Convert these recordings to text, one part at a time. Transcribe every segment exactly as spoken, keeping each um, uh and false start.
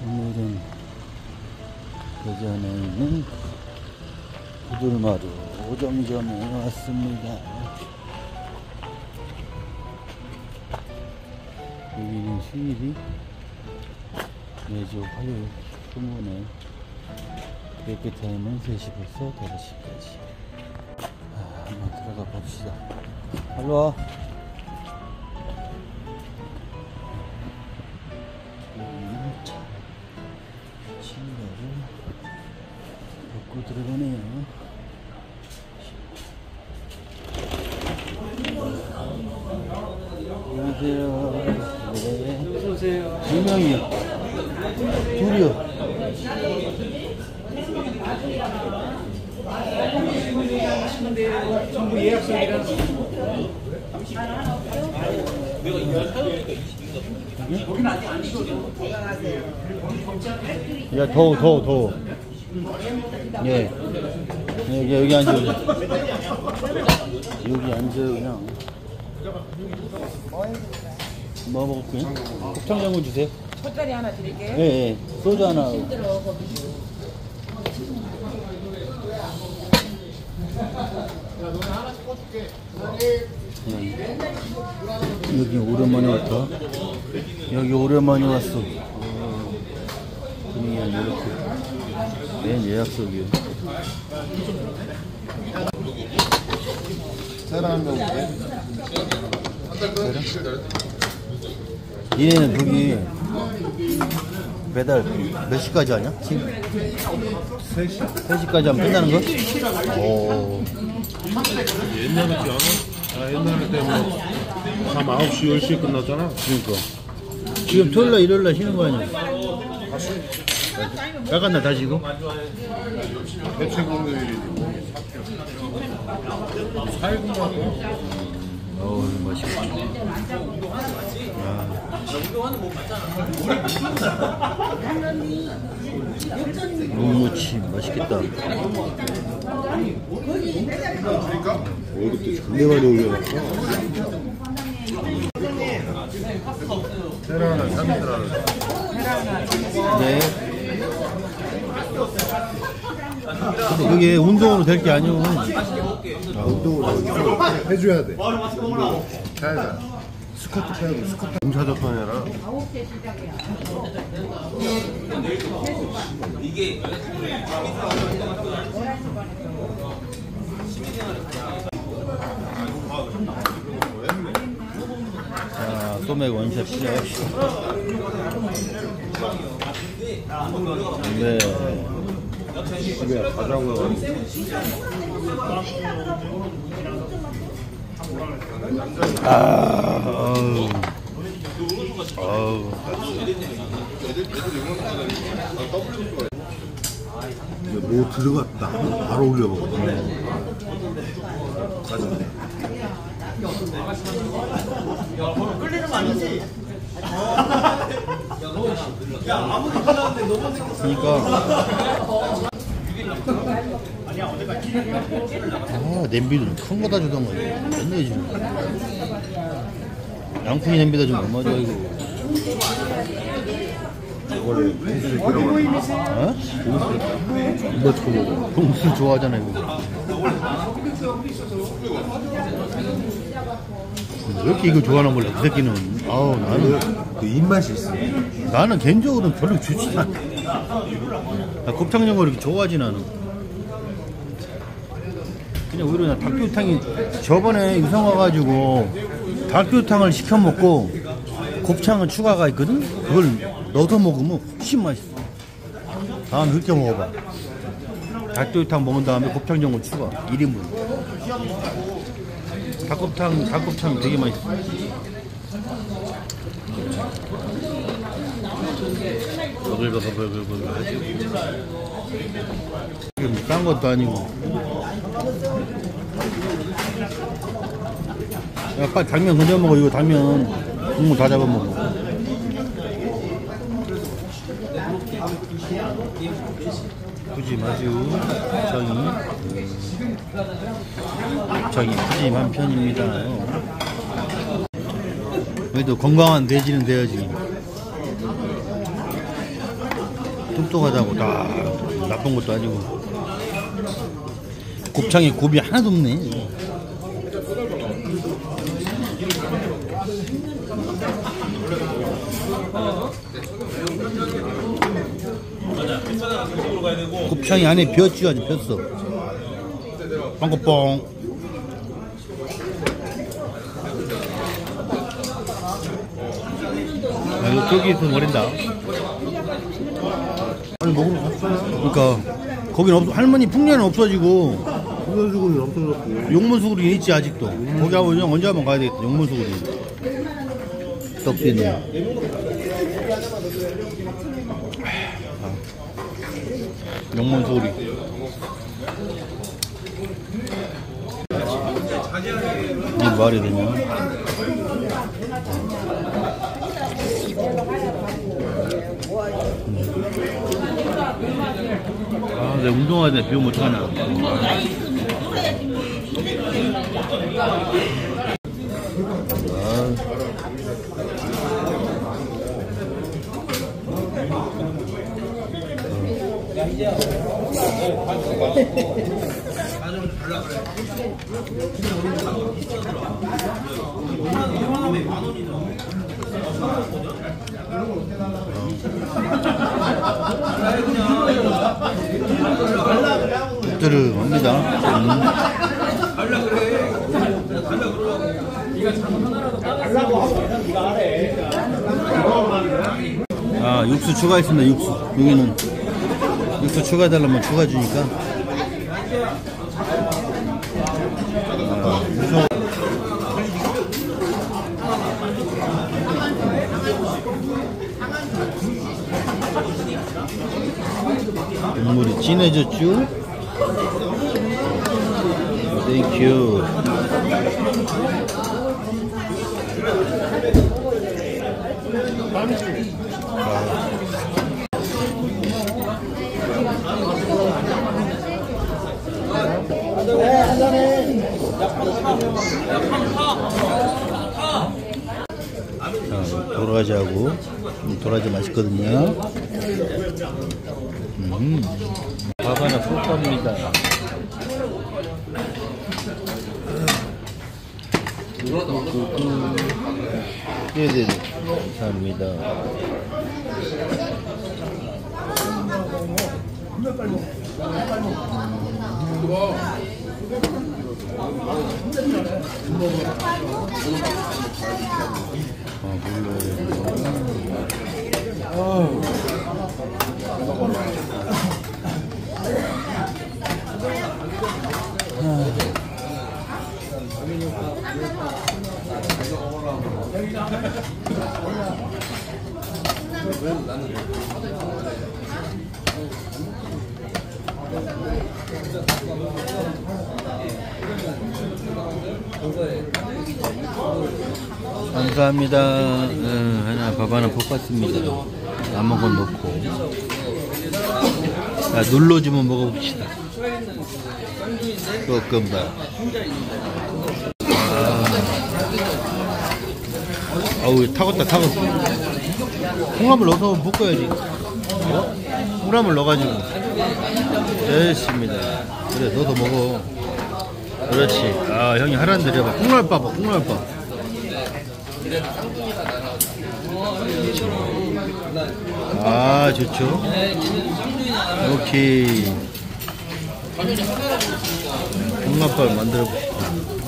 오늘은 대전에 있는 부들마루 오정점에 왔습니다. 여기는 휴일이 매주 화요일 휴무네. 브레이크 타임은 세 시부터 다섯 시까지. 아, 한번 들어가 봅시다. 빨리 와. 여기는 차 신발을 벗고 들어가네요. 안녕하세요. 네. 어서오세요. 두 명이요. 둘이요. 하시는데 전부 예약석이라. 야, 더워, 더워, 더워. 예. 여기, 여기 앉아요. 여기 앉아요, 그냥. 뭐 먹을게요? 곱창장군 주세요. 젓갈이 하나 드릴게요. 예, 예. 소주 하나. 예. 여기 오랜만에 왔다. 여기 오랜만에 왔어. 어, 분위기가 이렇게. 맨 예약석이요. 사람 먹을게. 얘는 거기 배달 몇 시까지 하냐? 지금 세 시. 세 시까지 하면 끝나는 거? 오. 옛날에 지 않아? 아, 옛날에 때문에 밤 아홉 시, 열 시에 끝났잖아. 그러니까. 지금 토요일날, 일요일날 쉬는 거 아니야? 빨간 날 다 쉬고? 대체 공휴일이지. 사일구만. 어우, 맛있겠다. 무무침 맛있겠다. 월급도 존나 많이 올려놨어. 테라 하나, 삼인들 하나. 네. 근데 그게 운동으로 될 게 아니오. 아, 운동을 해줘야 돼. 해야 돼. 스쿼트 빼고 스쿼트. 공사접판 해라. 자, 소맥 원샷 시작합시다. 네. 집에 가자고요. 아, 어우. 어우. 뭐 들어갔다. 바로 올려먹어. 끌리는 거 아니지? 그러니까. 아, 냄비는 큰 거다 주던 거지. 맨날 주는 양푼이 냄비다 좀 못 맞아, 이거. 원래 공수를 끓여봤어. 어? 이거 처음 먹어. 동수 좋아하잖아, 이거. 왜 이렇게 이거 좋아하는 몰라, 그 새끼는. 아우, 나는. 그 입맛이 있어. 나는 개인적으로는 별로 좋지 않아. 나 곱창 이런 거 이렇게 좋아하진 않아. 그냥 오히려 나 닭도탕이 저번에 유성 와가지고 닭도탕을 시켜 먹고 곱창은 추가가 있거든? 그걸 넣어서 먹으면 훨씬 맛있어. 다음에 그렇게 먹어봐. 닭도탕 먹은 다음에 곱창 전골 추가. 일 인분. 닭곱창, 닭곱창 되게 맛있어. 버글버글버글버글 하지. 이게 싼 것도 아니고. 야, 빨리 당면 건져 먹어. 이거 당면 국물 다 잡아 먹어. 푸짐하죠. 곱창이. 곱창이 푸짐한 편입니다. 그래도 건강한 돼지는 돼야지. 뚱뚱하다고 다 나쁜 것도 아니고. 곱창에 곱이 하나도 없네. 곱창이 안에 비었지, 아주 비었어. 빵꾸뽕. 아, 이거 저기 있으면 버린다. 아니 먹으러 갔어요. 그러니까 거기는 없, 할머니 풍년은 없어지고 그래가지고는 없어졌고. 용문수구리 있지 아직도. 거기 한번 언제 한번 가야 되겠다. 용문수구리 떡도 있네. 아, 용문수구리. 이게 말이 되냐? 아, 내가 운동하는데 비 오면 어떡하나. 들어갑니다. 아, 육수 추가했습니다. 육수. 여기는 육수 추가해달라면 추가 주니까. 아, 무서워. 국물이 진해졌죠? 땡큐. 자, 도라지하고 도라지 맛있거든요. 음. 밥 하나 푹 갑니다. 네네네. 감사합니다. 아, 감사합니다. 음, 하나 밥 하나 볶았습니다. 남은 건 넣고. 자, 눌러주면 먹어봅시다. 볶음밥. 아, 아우, 타겄다, 타겄어. 콩나물 넣어서 볶아야지. 어? 콩나물 넣어가지고. 됐습니다. 그래, 너도 먹어. 그렇지. 아, 형이 하라는 대로 해봐. 콩나물 봐봐, 콩나물 봐. 아, 좋죠. 오케이. 콩나물 만들어 봅시다.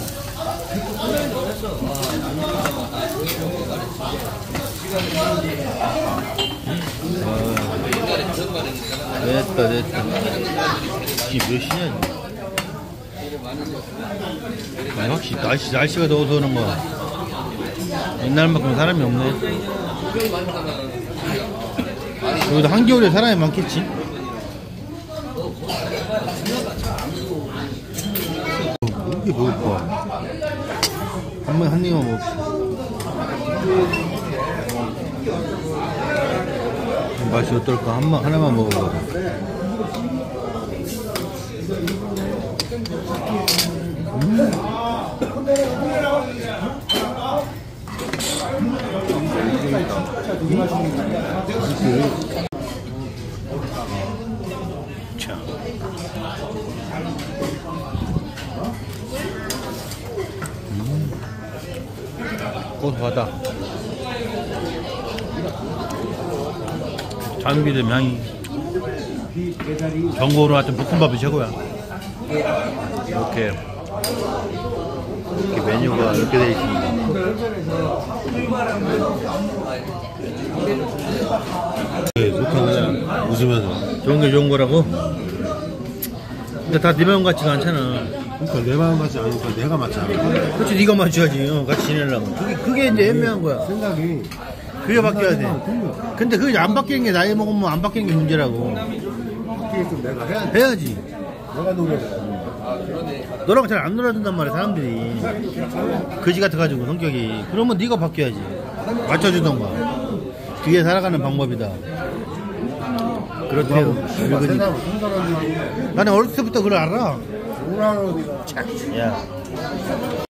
아, 됐다, 됐다. 이게 몇 시냐? 아니, 확실히 날씨, 날씨가 더워서 그런 거야. 옛날만큼 사람이 없네. 여기도 한겨울에 사람이 많겠지? 이게 뭘까? 한 번, 한 입만 먹읍시다. 맛이 어떨까? 한 번, 하나만 먹어봐. 음. 맛있다. 참기름 향이. 전골로 하여튼 볶음밥이 최고야. 이렇게 이렇게 메뉴가 이렇게 되어 있습니다. 네, 좋다 그냥 웃으면서. 좋은 게 좋은 거라고? 근데 다 네 마음 같지가 않잖아. 그러니까 내 마음 같지 않으니까 내가 맞지 않아. 그렇지, 네가 맞춰야지. 어, 같이 지내려면. 그게, 그게 이제 애매한 거야. 생각이 그게 바뀌어야 돼. 근데 그게 안 바뀌는 게 나이 먹으면 안 바뀌는 게 문제라고. 바뀌게끔 내가 해야 돼. 해야지. 내가 노력해야 돼. 너랑 잘 안 놀아준단 말이야, 사람들이. 거지 같아가지고, 성격이. 그러면 네가 바뀌어야지. 맞춰주던가. 뒤에 살아가는 방법이다. 그렇대요. 늙은이. 세상 순간한 줄 알고 나는 어렸을 때부터 그걸 알아. 뭐라 그러니까 야.